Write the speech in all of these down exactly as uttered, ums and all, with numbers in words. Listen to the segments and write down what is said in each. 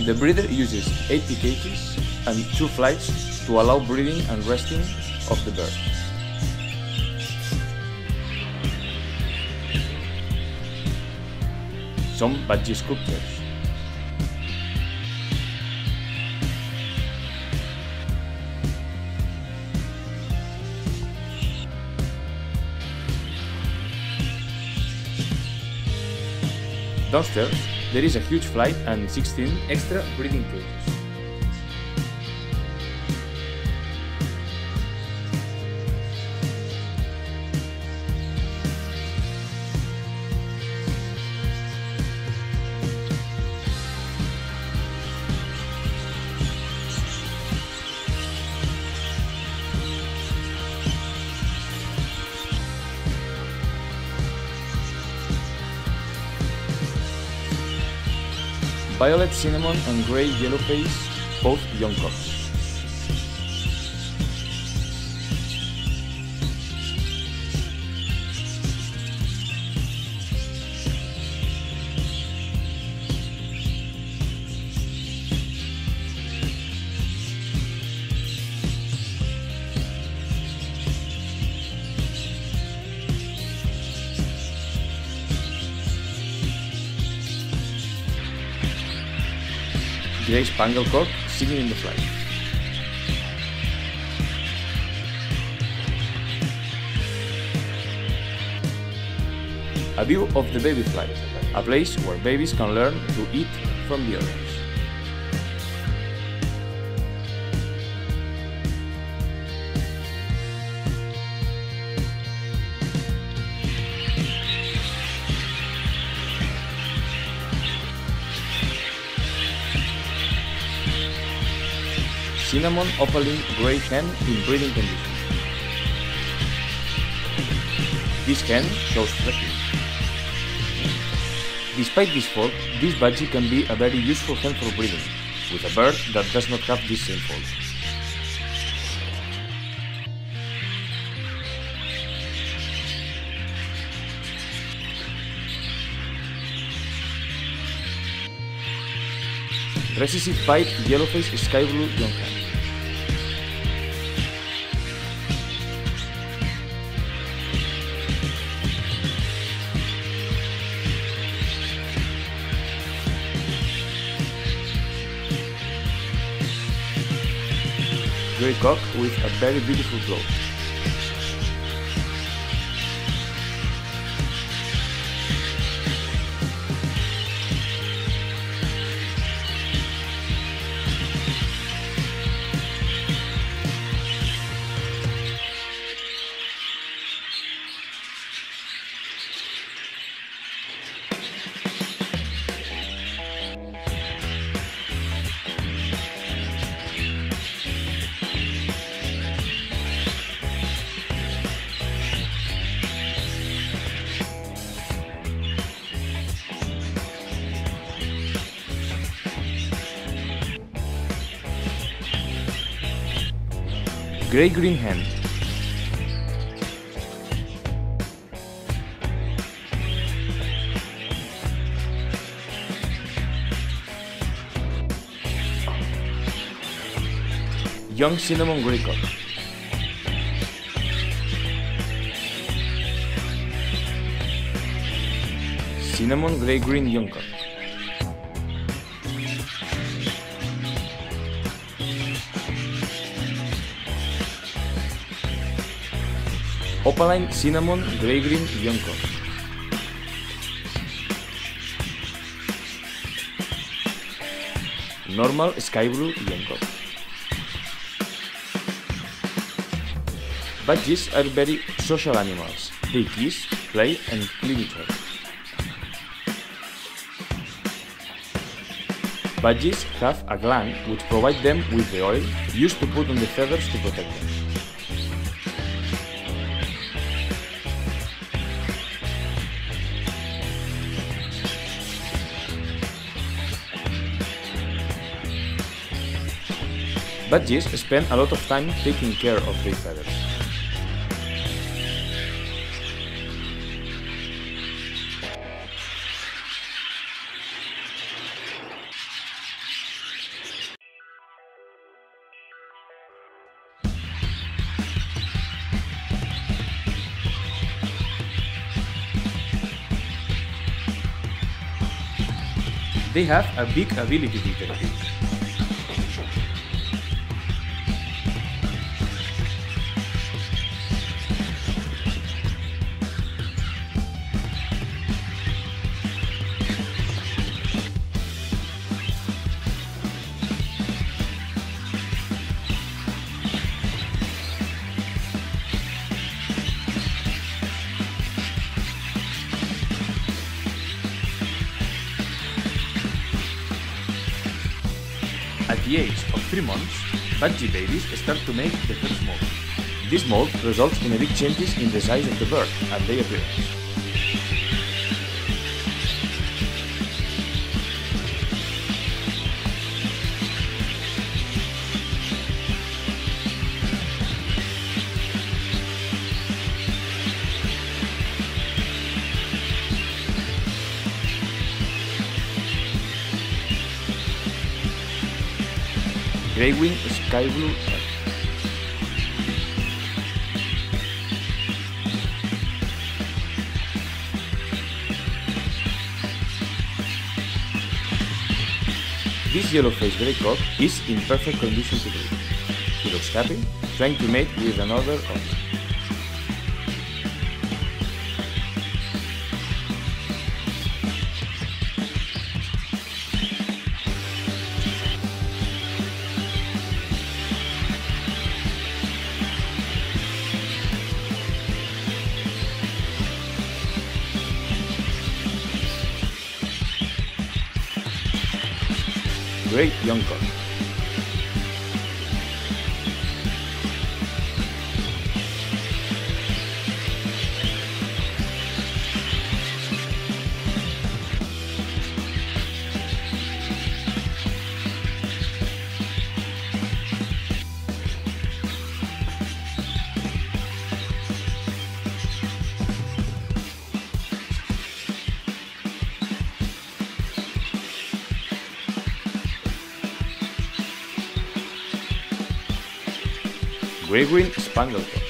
The breeder uses eighty cages and two flights to allow breeding and resting of the bird. Some budgie sculptures. Downstairs, there is a huge flight and sixteen extra breeding cages. Violet cinnamon and grey yellowface, both young cocks. Grey spangled cock singing in the flight. A view of the baby flight, a place where babies can learn to eat from the others. Cinnamon opaline grey hen in breeding condition. This hen shows fledgling. Despite this fault, this budgie can be a very useful hen for breeding, with a bird that does not have this same fault. Recessive pied yellowface sky blue young hen. Grey cock with a very beautiful glow. Grey-green hen. Young cinnamon grey cock. Cinnamon grey-green young cock. Opaline cinnamon grey-green young cock. Normal sky blue young cock. Budgies are very social animals. They kiss, play and clean each other. Budgies have a gland which provides them with the oil used to put on the feathers to protect them. Budgies spend a lot of time taking care of their feathers. They have a big ability detective. At the age of three months, budgie babies start to make the first mold. This mold results in a big changes in the size of the bird and their appearance. Grey wing sky blue head. This yellow-faced grey cock is in perfect condition to breed. He looks happy, trying to mate with another owner. Great young cock. Grey wing spangled cock.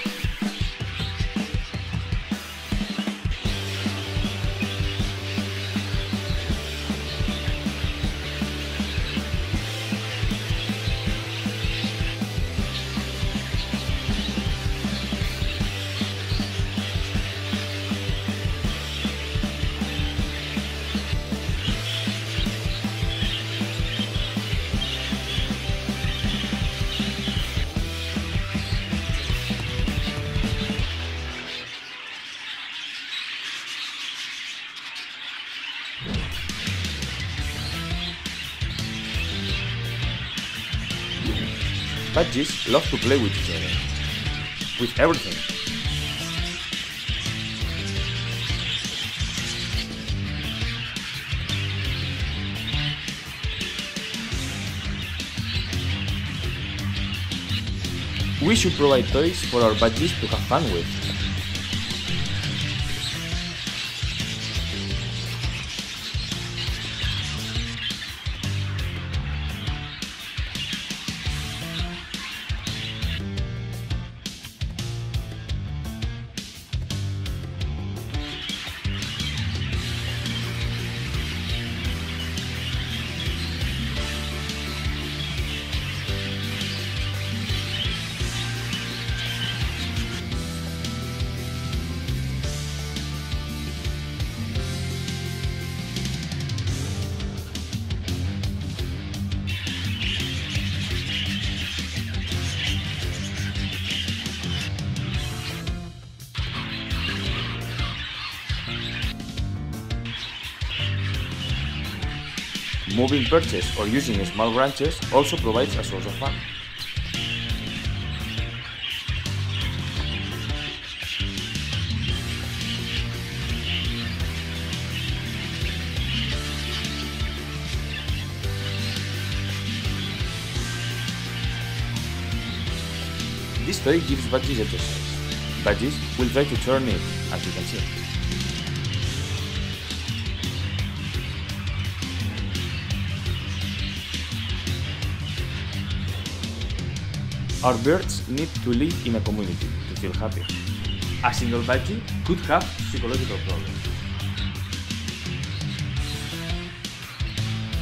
Budgies love to play with each other. With everything. We should provide toys for our budgies to have fun with. Moving perches or using small branches also provides a source of fun. This toy gives budgies exercise. Budgies will try to turn it, as you can see. Our birds need to live in a community to feel happy. A single budgie could have psychological problems.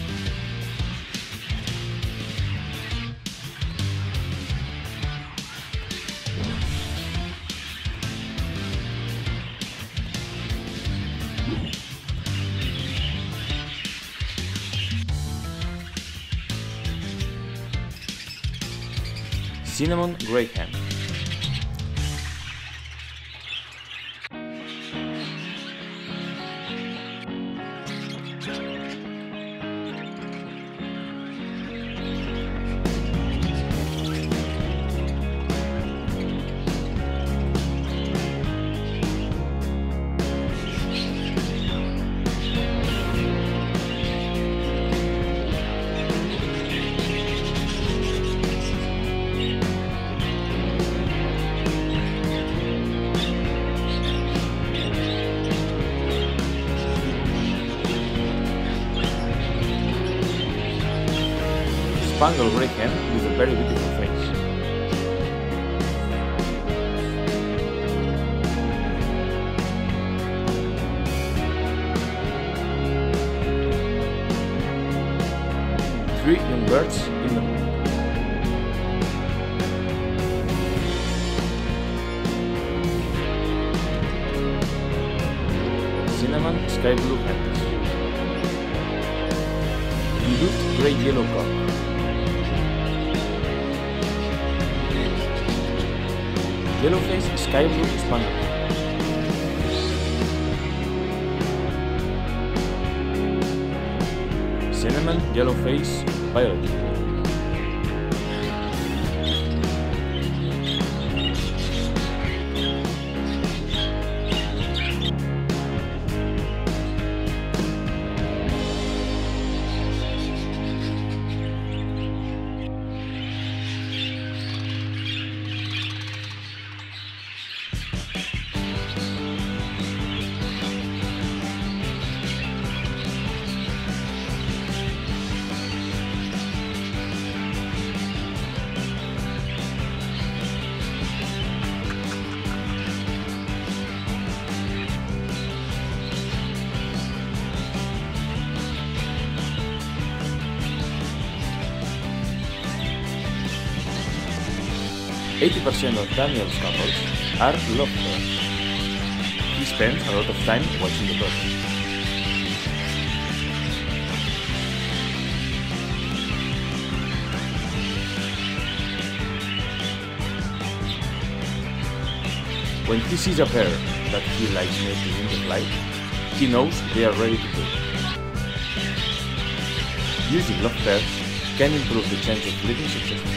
Cinnamon Grey Hen. Spangled Grey Hen with a very beautiful face. Three young birds in the moon. Cinnamon Sky Blue Hens. Dilute Grey Yellow Cock. Yellowface Sky Blue Spangled. Cinnamon Yellowface Violet. eighty percent of Daniel's couples are lovers. He spends a lot of time watching the birds. When he sees a pair that he likes making in the flight, he knows they are ready to cook. Using love pairs can improve the chance of living successfully.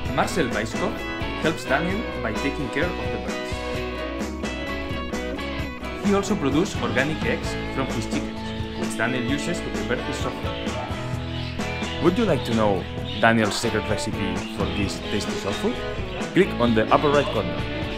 Marcel Weisskopf helps Daniel by taking care of the birds. He also produces organic eggs from his chickens, which Daniel uses to prepare his software. Would you like to know Daniel's secret recipe for this tasty soft food? Click on the upper right corner.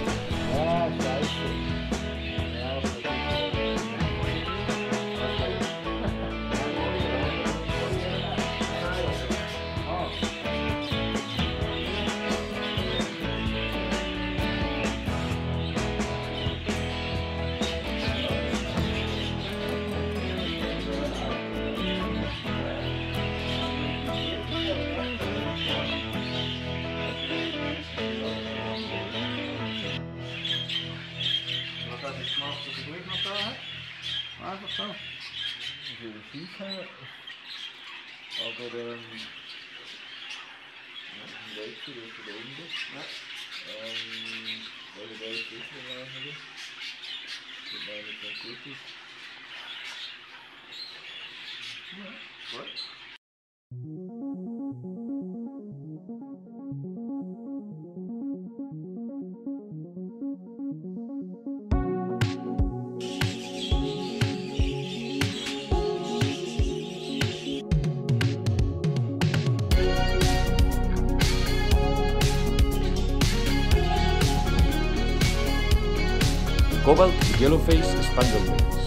Einfach so. Ich will schief haben, aber ähm, ein Rätsel ist da unten. Ja. Ähm, weil ich da jetzt nicht mehr machen, das meine ich ganz gut ist. Ja, gut. Cobalt yellowface spaniel males.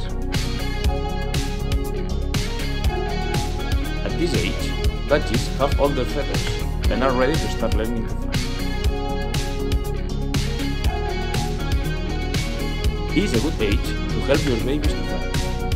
At this age, budgies have all their feathers and are ready to start learning to fly. It is a good age to help your babies to fly.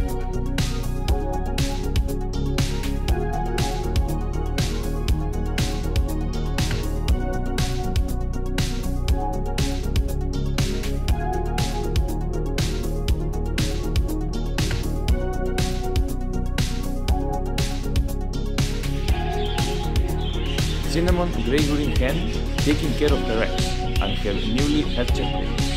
Cinnamon grey green hen taking care of her eggs and her newly hatched babies.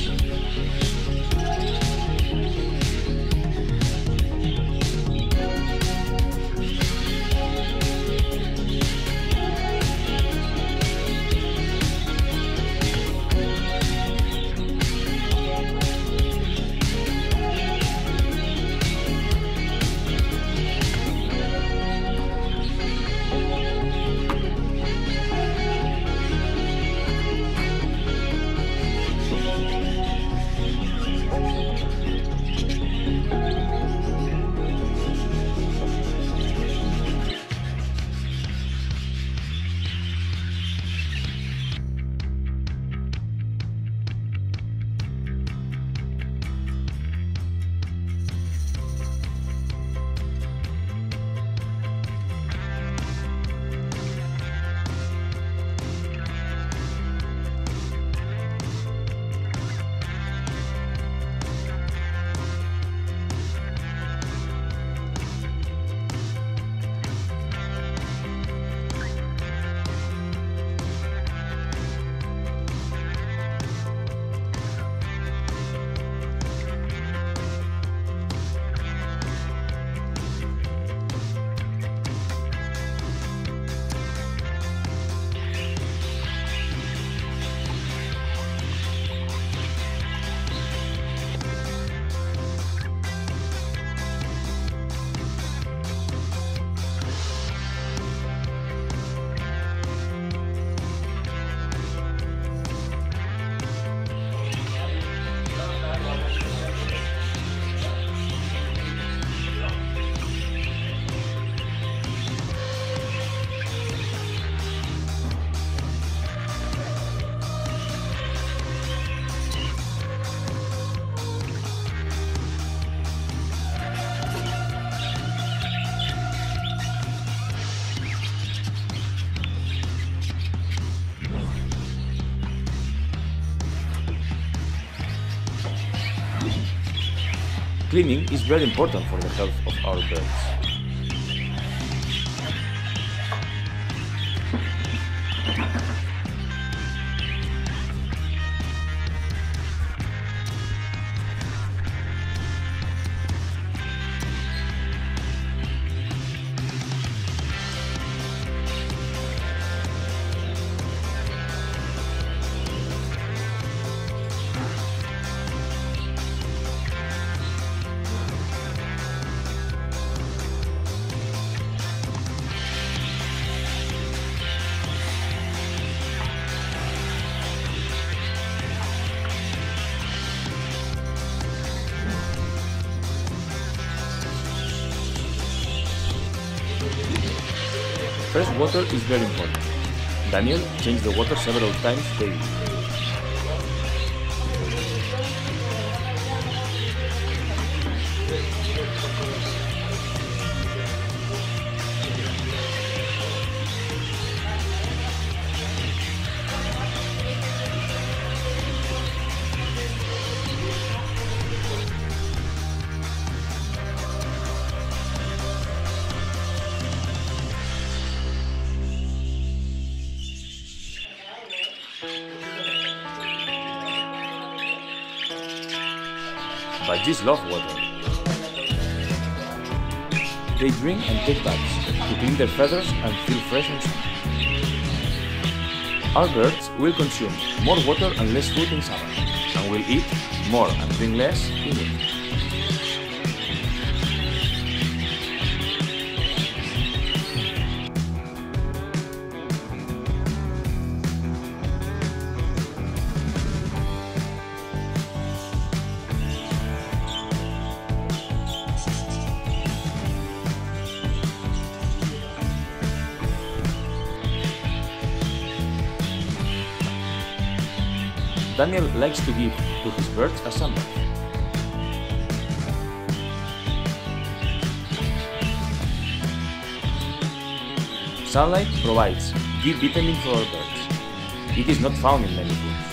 Cleaning is very important for the health of our birds. fresh water is very important. Daniel changed the water several times daily. Budgies love water. They drink and take baths to clean their feathers and feel fresh and soft. Our birds will consume more water and less food in summer, and will eat more and drink less in winter. Daniel likes to give to his birds a sunbath. Sunlight provides D vitamin for our birds. It is not found in many foods.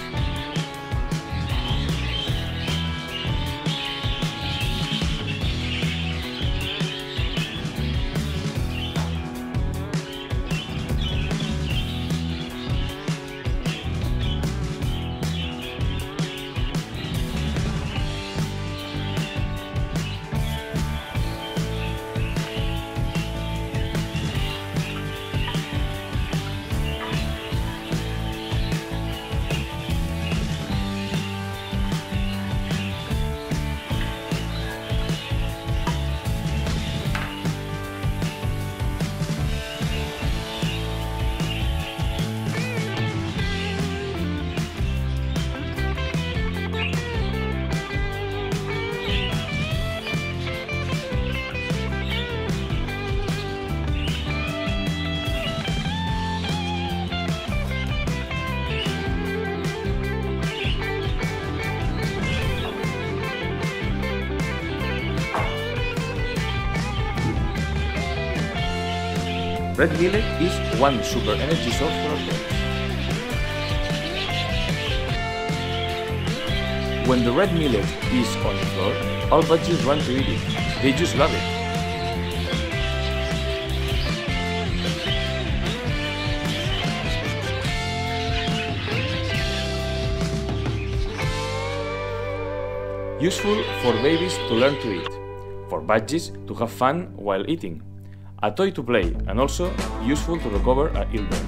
Red millet is one super energy source for our birds. When the red millet is on the floor, all budgies run to eat it. They just love it. Useful for babies to learn to eat, for budgies to have fun while eating, a toy to play, and also useful to recover a ill bird.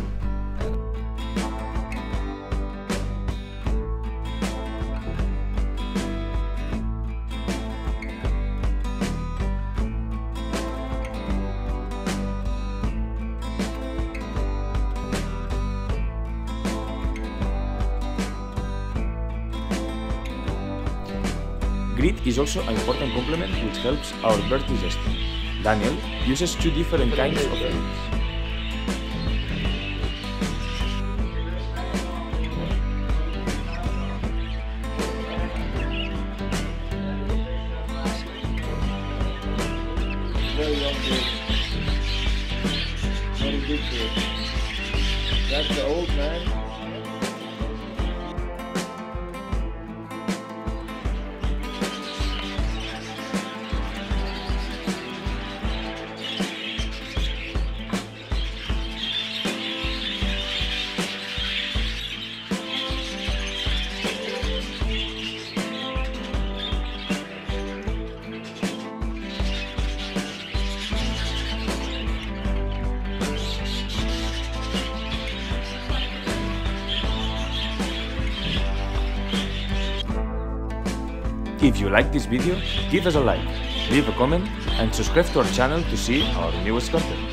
Grit is also an important complement which helps our bird digestion. Daniel uses two different kinds of grits. Very young bird. Not a big bird. That's the old man. If you like this video, give us a like, leave a comment and subscribe to our channel to see our newest content.